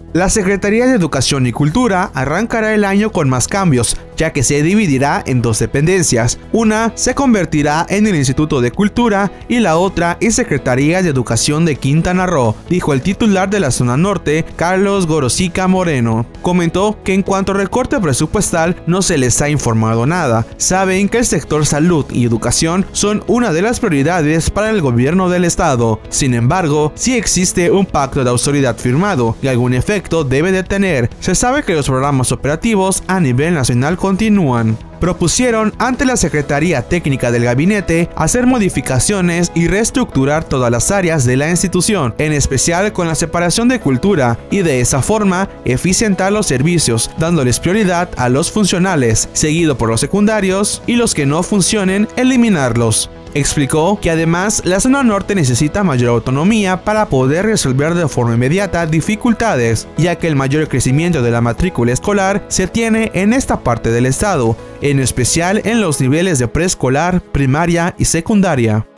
La Secretaría de Educación y Cultura arrancará el año con más cambios, ya que se dividirá en dos dependencias. Una se convertirá en el Instituto de Cultura y la otra en Secretaría de Educación de Quintana Roo, dijo el titular de la zona norte, Carlos Gorosica Moreno. Comentó que en cuanto a recorte presupuestal no se les ha informado nada. Saben que el sector salud y educación son una de las prioridades para el gobierno del estado. Sin embargo, sí existe un pacto de autoridad firmado y algún efecto debe de tener. Se sabe que los programas operativos a nivel nacional continúan. Propusieron ante la Secretaría Técnica del Gabinete hacer modificaciones y reestructurar todas las áreas de la institución, en especial con la separación de cultura, y de esa forma eficientar los servicios, dándoles prioridad a los funcionales, seguido por los secundarios, y los que no funcionen, eliminarlos. Explicó que además la zona norte necesita mayor autonomía para poder resolver de forma inmediata dificultades, ya que el mayor crecimiento de la matrícula escolar se tiene en esta parte del estado, en especial en los niveles de preescolar, primaria y secundaria.